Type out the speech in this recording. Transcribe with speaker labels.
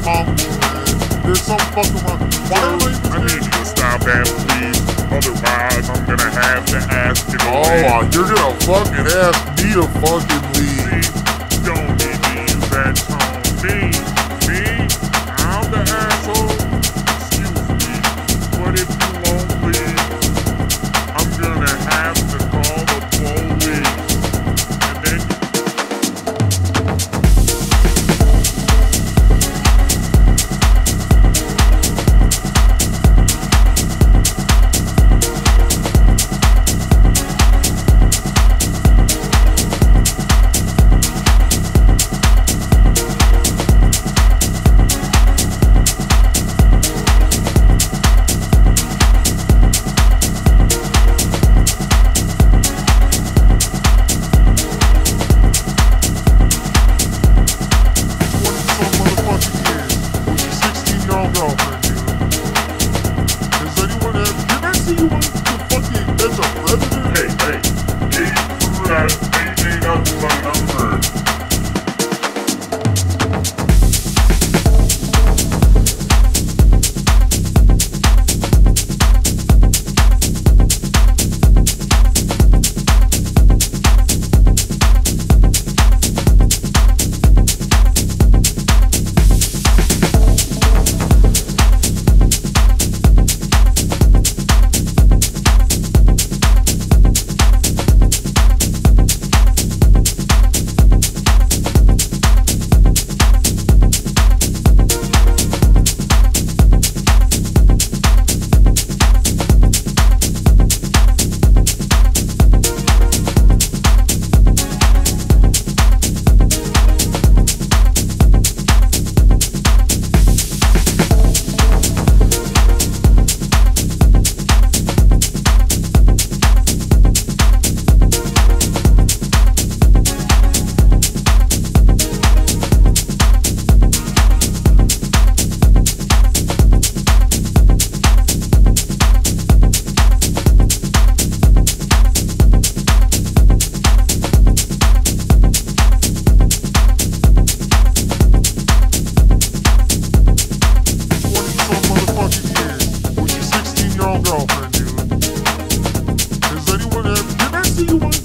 Speaker 1: humble, man. There's some fucking wrong. Why are they?
Speaker 2: I need you to stop that, please. Otherwise, I'm gonna have to ask you to leave.
Speaker 1: Oh, you're gonna fucking ask me to fucking leave.
Speaker 2: See, don't need to use that tone. Me, I'm the asshole. Excuse me, but if you won't leave, I'm gonna have to call the police. And then
Speaker 1: girlfriend, dude. Does anyone ever? Did I see you once?